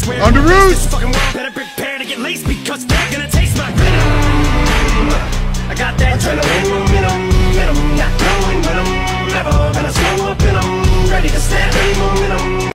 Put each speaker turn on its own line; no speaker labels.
On the roof.
This fucking world better prepare to get laced because they're gonna taste my venom. I got that adrenaline, minimum, minimum,